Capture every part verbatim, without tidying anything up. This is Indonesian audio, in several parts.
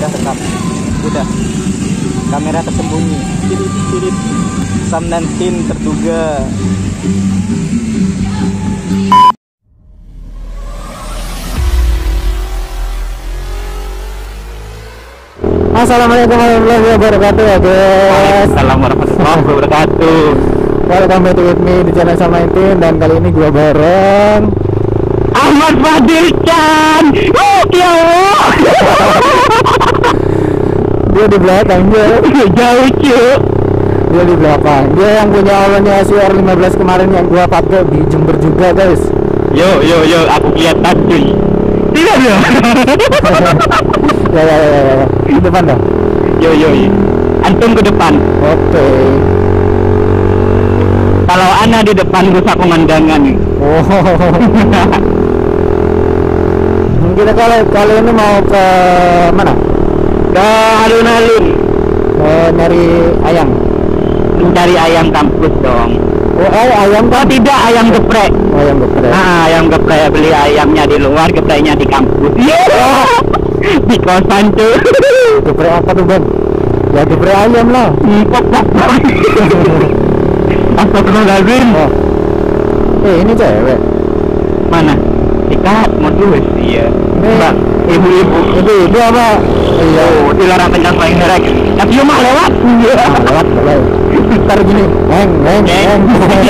udah rekam. Udah. Kamera tersembunyi. Tirit tirit. Sam dan Tin terduga. Assalamualaikum warahmatullahi wabarakatuh ya guys. Assalamualaikum warahmatullahi wabarakatuh. Welcome back to with me di channel Sam nineteen. Dan kali ini gua bareng Ahmad Fadil Chan. Oh, ya dia di belakang dia. Jauh cuy. Dia di belakang. Dia yang punya awalnya C R lima belas kemarin yang gua pakai di Jember juga guys. Yo yo yo, aku kelihatan cuy. Tidak ya. Ya ya ya ya. Di depan dong. Yo yo. Antum ke depan. Oke. Kalau ana di depan rusak pemandangan nih. Oh. Kita kali kali ini mau ke mana? Ke alun-alun. Oh, nyari ayam. Mencari ayam kampus dong. Oh, ay ayam Oh kan? tidak, ayam geprek. Oh, ayam geprek. Ah, ayam geprek. Beli ayamnya di luar, gepreknya di kampus. Yeah. Di kosan tuh. Geprek apa tuh Bang? Ya geprek ayam lah. Pok pok pok. Astagfirullahaladzim. Oh. Eh ini cewek. Mana? Ikat modus. Iya. Mbak, ibu-ibu. Itu itu apa? Iya. Oh, dilarang kencang paling merek. Tapi mah lewat. Ah, lewat boleh. Ntar gini, heng heng heng.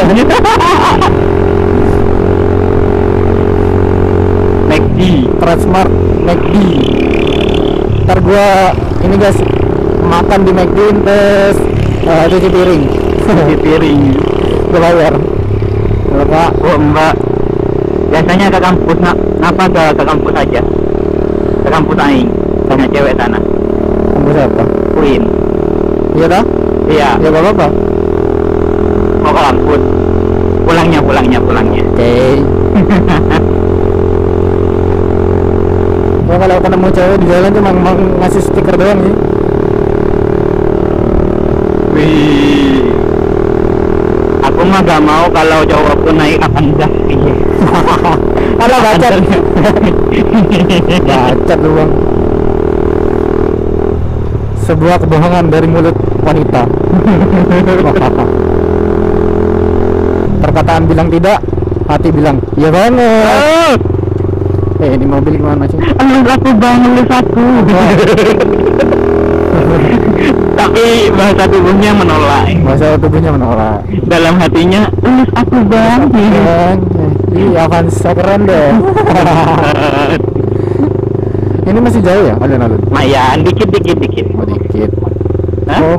McD. Transmart McD. Ntar gua ini guys makan di McD terus uh, cuci piring. Di piring. Gua bayar. Kalau Pak, Oh mbak, biasanya ke kampus, nak, kenapa ke, ke kampus aja? Ke kampus aing, banyak cewek sana. kamu siapa? Queen. Iya dah? Iya, Ya gak apa-apa. mau ke kampus. Pulangnya, pulangnya, pulangnya. Oke. Gua kalau ketemu cewek di jalan cuma emang ngasih stiker doang sih. Wih, aku mah gak mau kalau cowokku naik Avanza. Alah bacot. Bacot lu Bang. Sebuah kebohongan dari mulut wanita. Perkataan bilang tidak, hati bilang iya banget. Oh, Eh ini mobil gimana sih? lu aku bang, lu satu. Tapi bahasa tubuhnya menolak. Bahasa tubuhnya menolak. Dalam hatinya, lu aku bang. Keren. Iya Avanza keren deh. Ini masih jauh ya alun-alun? Lumayan, dikit, dikit, dikit. Oh dikit. Hah? Oh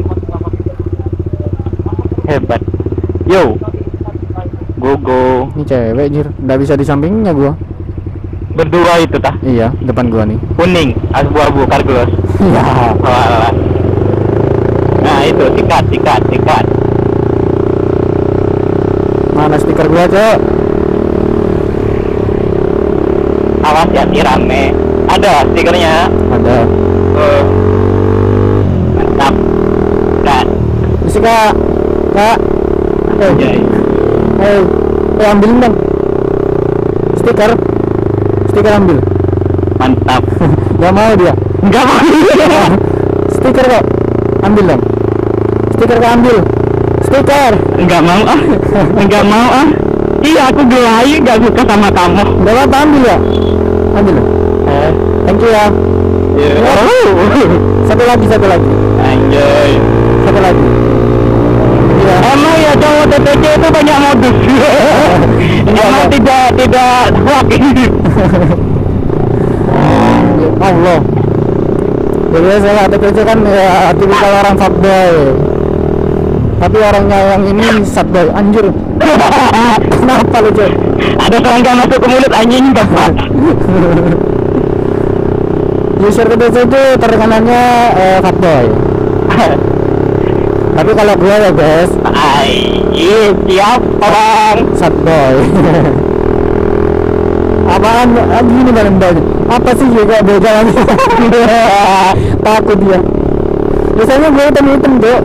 Hebat. Yo, gogo. ini cewek jir, nggak bisa di sampingnya gua. Berdua itu tah. Iya depan gua nih. Kuning, abu-abu kargos. Ya. Walah. Nah itu sikat, sikat, sikat. Mana stiker gua cok? Awas ya, rame. Ada stikernya. Ada. Oh. Mantap. Dan Isi kak, kak. Eh, Anjay. eh, eh ambilin dong. Stiker, stiker ambil. Mantap. Gak mau dia. Enggak mau. Stiker kok, ambil dong. Stiker kok ambil. Stiker. Enggak mau ah. Enggak mau ah. Iya aku gelai, gak suka sama kamu. Gak apa-apa ambil ya. Ambil. Eh. Thank you ya. Yeah. Satu lagi, satu lagi, Anjay. satu lagi. Iya. Emang ya cowok T P C itu banyak modus. Emang tidak tidak hoax. Ya Allah. Jadi saya T P C kan ya tipikal orang fuckboy. Tapi orangnya yang ini sadboy anjir. Kenapa lu cuy? Ada serangga masuk ke mulut anjing bapak. User T P C itu terkenalnya eh, fuckboy. Tapi kalau gue ya guys, Ay, siap bang. sadboy. Apaan? Ah, gini bang mbaknya. Apa sih juga begal? Takut dia. Biasanya gue hitam-hitam tuh.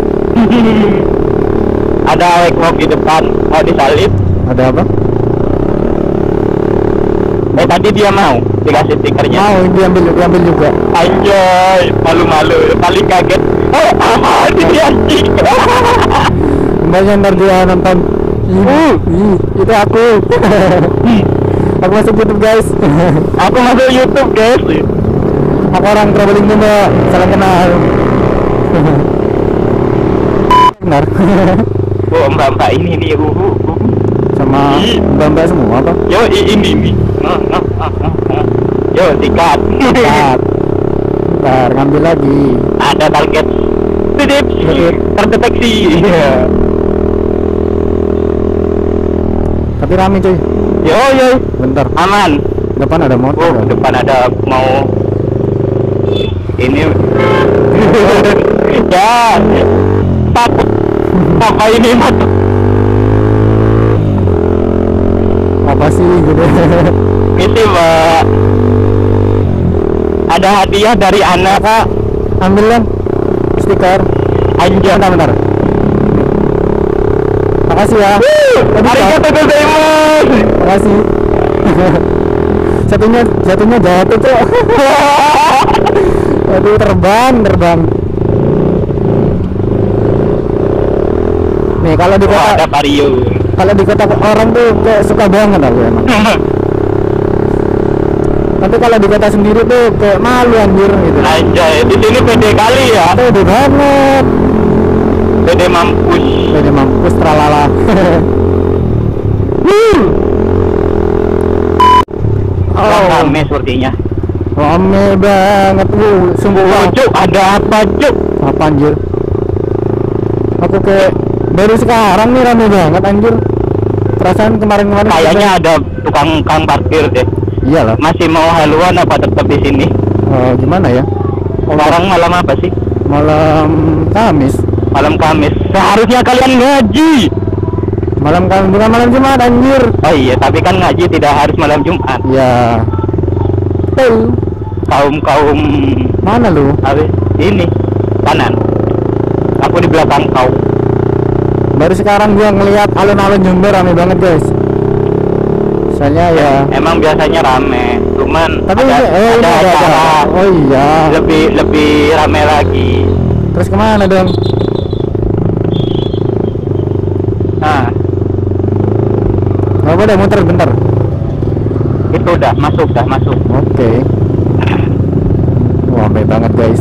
Ada ekmok di depan, mau disalip. Ada apa? Eh tadi dia mau. dikasih stikernya. Mau diambil, diambil juga. Anjay, malu-malu, paling kaget. Oh, apa ini anjing? Mbaknya ntar dia nonton. Uh, ih, itu aku. Aku masuk YouTube guys. Aku masuk YouTube guys. Aku orang traveling juga, salam kenal. Benar. Oh, mbak-mbak ini nih, uh, uh, uh. Sama mbak-mbak semua apa? Yo, i- ini nih. Nah, nah, nah, nah, nah. Yo, sikat. Ntar, ntar ngambil lagi. Ada target. Tidip. Tidip. Terdeteksi. Iya. Tapi rame cuy. Yo, yo. Bentar, Aman. depan ada motor. Oh, kan? depan ada mau ini. Ya. Takut. Apa ini mat? Apa sih gitu? Misi, Mbak. Ada hadiah dari anak. Kak, ambil dong stiker. Anjay. Bentar, bentar. Makasih ya. Arigatou gozaimasu. Makasih. Satunya, satunya jatuh tuh. Aduh, terbang, terbang. Nih kalau di Oh, kota, ada Vario. kalau di kota orang tuh kayak suka banget aku emang. Tapi kalau di kota sendiri tuh kayak malu anjir gitu. Anjay, di sini pede kali ya. Pede banget. Pede mampus. Pede mampus tralala. Oh, Oh, rame sepertinya. rame banget. Wuh, sungguh Oh, wah. Cuk, ada apa, Cuk? Apa anjir? Aku kayak baru sekarang nih rame banget anjir. Perasaan kemarin-kemarin Kayaknya ada tukang kang parkir deh. iyalah. Masih mau haluan apa tetap di sini? Oh, gimana ya? Sekarang malam apa sih? Malam Kamis. Malam Kamis. Seharusnya kalian ngaji. Malam Kamis bukan malam Jumat anjir. Oh iya, tapi kan ngaji tidak harus malam Jumat. Ya. Tuh. Kaum kaum Mana lu? apa? Ini kanan. Aku di belakang kau. Baru sekarang gua ngelihat alun-alun Jember rame banget, guys. Soalnya ya. Emang biasanya rame, cuman Tapi ada, ini, oh, ini ada ada acara acara. Oh iya. lebih lebih rame lagi. Terus kemana dong? Nah, Gak boleh muter bentar. itu udah masuk, dah masuk. Oke. Wah, rame banget, guys.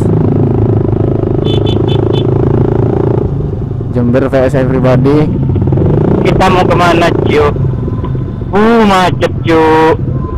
Jember V S everybody. Kita mau kemana, Cuk? Uh, macet, Cuk.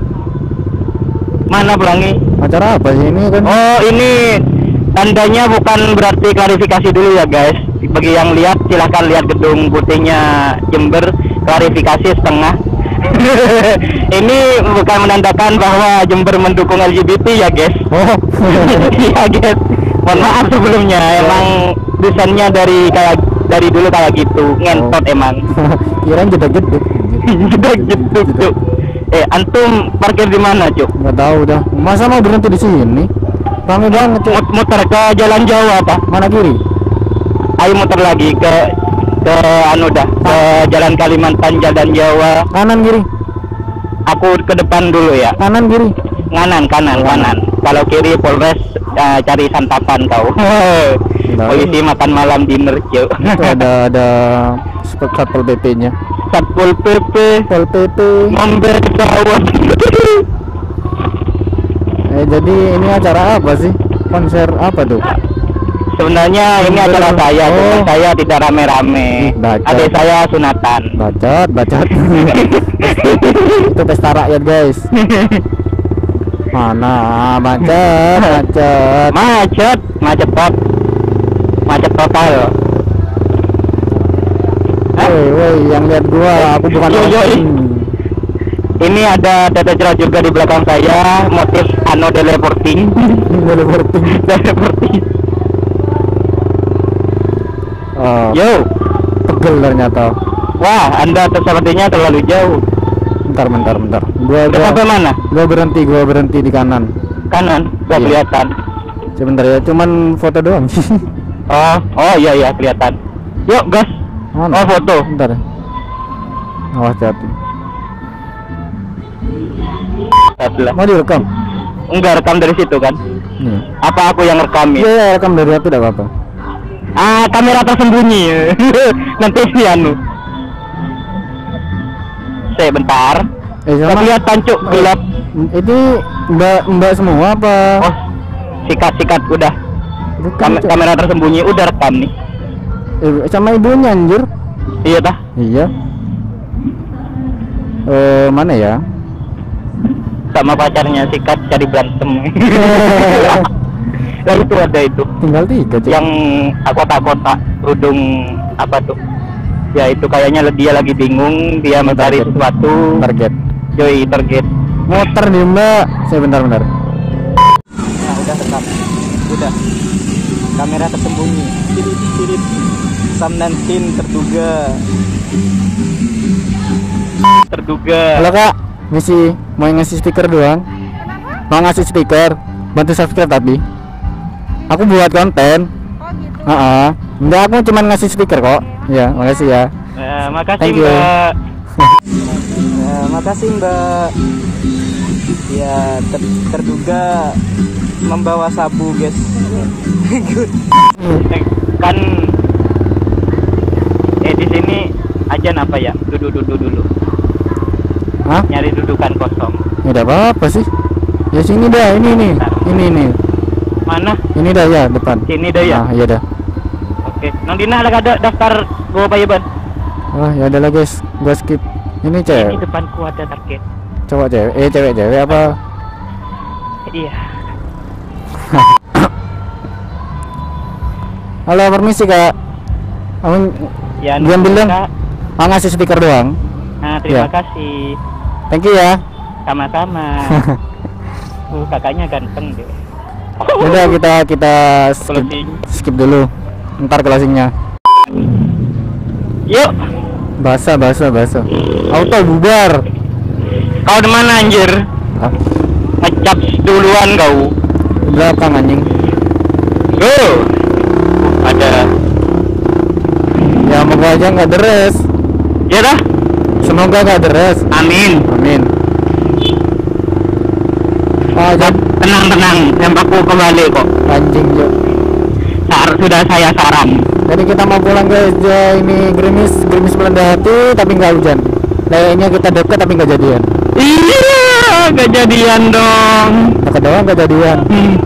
Mana Pelangi? Acara apa sih ini kan? Oh, ini tandanya bukan berarti klarifikasi dulu ya, guys. Bagi yang lihat, silahkan lihat gedung putihnya Jember, klarifikasi setengah. Ini bukan menandakan bahwa Jember mendukung L G B T ya, guys. Oh. Iya, guys. Mohon maaf sebelumnya, emang desainnya dari kayak dari dulu kayak gitu, ngentot emang. Kirain jedek-jedek. Udah gitu, Cuk. Eh, antum parkir di mana, Cuk? Nggak tahu dah. Masa mau berhenti di sini? Rame banget, Cuk. Mut- Muter ke Jalan Jawa apa? Mana kiri? Ayo muter lagi ke ke anu dah, ke Jalan Kalimantan, Jalan Jawa. Kanan kiri? Aku ke depan dulu ya. Kanan kiri? Kanan, kanan, kanan. Kalau kiri Polres, eh, cari santapan kau. Polisi makan malam dinner, Cuk. Itu ada ada Satpol P P-nya. Satpol P P Satpol P P. memberi kawan. Eh jadi ini acara apa sih? Konser apa tuh? Sebenarnya ini acara saya, Oh. cuman saya tidak rame-rame. Ih, baca. Adik saya sunatan. Bacot, bacot. Itu pesta rakyat, guys. Mana macet, macet. Macet, macet tot, macet total. Hah? Woi, woi, yang lihat gua, aku bukan Yo, yo, orang. Ini ada data jelas juga di belakang saya, motif ano teleporting. Teleporting. Teleporting. Oh, Yo, pegel ternyata. wah, Anda sepertinya terlalu jauh. Bentar, bentar, bentar. Gua, Udah gua, sampai mana? gua berhenti, gua berhenti di kanan. Kanan, gak Iya. kelihatan. Sebentar ya, cuman foto doang. Oh, oh iya iya kelihatan. Yuk gas. Mana? Oh foto. Bentar. Awas jatuh. Adalah. Mau direkam? Enggak, rekam dari situ kan? Nih. Apa aku yang rekam Iya, ya? ya, rekam dari aku tidak apa-apa. Ah, kamera tersembunyi. Nanti sih anu. Saya bentar. Eh, sama. Lihat tancuk gelap. Itu mbak mbak semua apa? Oh, sikat-sikat udah. Bukan, Kam Cok. kamera tersembunyi udah rekam nih. Eh, sama ibunya anjir. Iya dah. Iya. Eh, mana ya? Sama pacarnya sikat cari berantem. Lah itu ada itu. Tinggal tiga, Cok. Yang kotak-kotak kerudung apa tuh? Ya itu kayaknya dia lagi bingung, dia mencari Target. sesuatu. Target. Joy target. Motor nih, Mbak. Saya bentar-bentar. Nah, udah rekam. Udah. Kamera tersembunyi. Sirit-sirit. Sam dan Tin terduga. Terduga. Halo, Kak. Misi mau ngasih stiker doang. Mau ngasih stiker. Bantu subscribe tapi. Aku buat konten. Oh gitu. Heeh. Enggak, aku cuma ngasih stiker kok. Ya, makasih ya. Eh, makasih Thank you. Mbak. Eh, makasih Mbak. Ya ter- terduga membawa sabu guys. Good. Kan eh di sini ajan apa ya? Duduk-duduk dulu. Hah? Nyari dudukan kosong. Ya udah apa-apa sih. Ya sini dah, ini nih. Ini nih. Mana? Ini dah ya depan. Sini dah ya. Ah, iya dah. Oke. Nang Dina lagi ada daftar gua Payaban. Wah, ya udah lah guys. Gua skip. Ini Ini cewek. depanku ada target. Cowok cewek. Eh, cewek cewek apa? Iya. Halo, permisi, Kak. Kamu Ya. Diam bilang. Kak. mau ngasih stiker doang. Nah, terima Ya. kasih. Thank you ya. Sama-sama. Uh, kakaknya ganteng deh. Udah kita kita skip, Closing. skip dulu. Ntar closingnya. Yuk. Basah, basah, basah. Auto bubar. Kau di mana anjir? Ah, Ngecap duluan kau. belakang anjing. Go. Ada. Ya moga aja nggak deres. Ya dah. Semoga nggak deres. Amin. Amin. Oh, jam Tenang tenang. Tempatku kembali kok. anjing Jo. Sar sudah saya saran. Jadi kita mau pulang guys. Ya, ini gerimis, gerimis melanda hati tapi nggak hujan. Kayaknya kita deket tapi nggak jadian. Iya, kejadian dong. Deket doang nggak jadian. Hmm.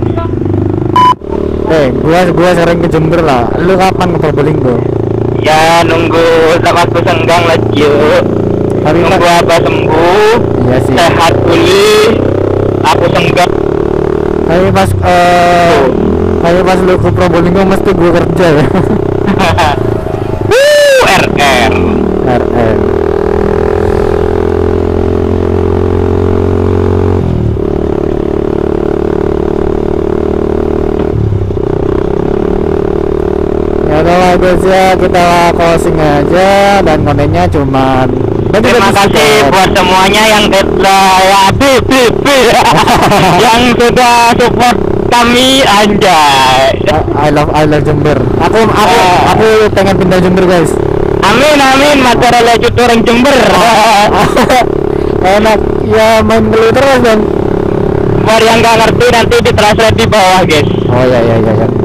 Eh, gua gua sering ke Jember lah. Lu kapan ke Probolinggo? Ya nunggu sama aku senggang lah yuk. Tapi Nunggu pas- apa sembuh, Iya sih. sehat pulih. Aku senggang. Tapi pas eh tapi pas lu ke Probolinggo mesti gua kerja ya. Wuh, R R. R R. Ya udah lah guys ya, kita closing aja dan kontennya cuman Terima kasih buat semuanya yang telah ya, bi, bi, bi, yang sudah support kami anjay. I love I love Jember. Aku aku Ah. aku pengen pindah Jember guys. Amin amin materi lanjut orang Jember. Enak ya, main beli terus dong. Buat yang nggak ngerti nanti ditranslate di bawah guys. Oh ya ya ya ya.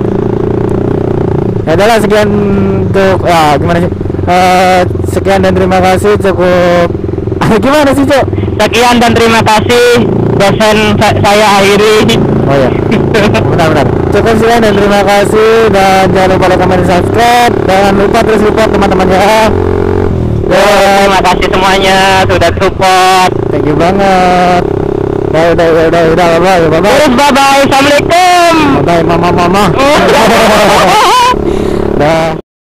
Ya udah lah, sekian untuk ya gimana sih? Eh, sekian dan terima kasih, cukup. Gimana sih, Cok? Sekian dan terima kasih dosen sa- saya akhiri. Oh ya. Benar-benar. Cukup sekian dan terima kasih, dan jangan lupa like, comment, dan subscribe. Jangan lupa terus support teman-temannya. Yo, Dan terima kasih semuanya sudah support. thank you banget. Udah udah udah udah udah bye bye bye bye. Terus bye bye. Assalamualaikum. Bye bye mama mama. Dah.